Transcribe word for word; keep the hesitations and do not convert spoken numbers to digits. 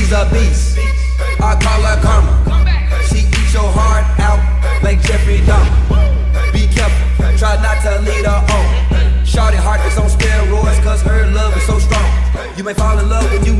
she's a beast. I call her karma. She eats your heart out like Jeffrey dahmer. Be careful, try not to lead her on. Shorty heart is on steroids, cause her love is so strong. You may fall in love when you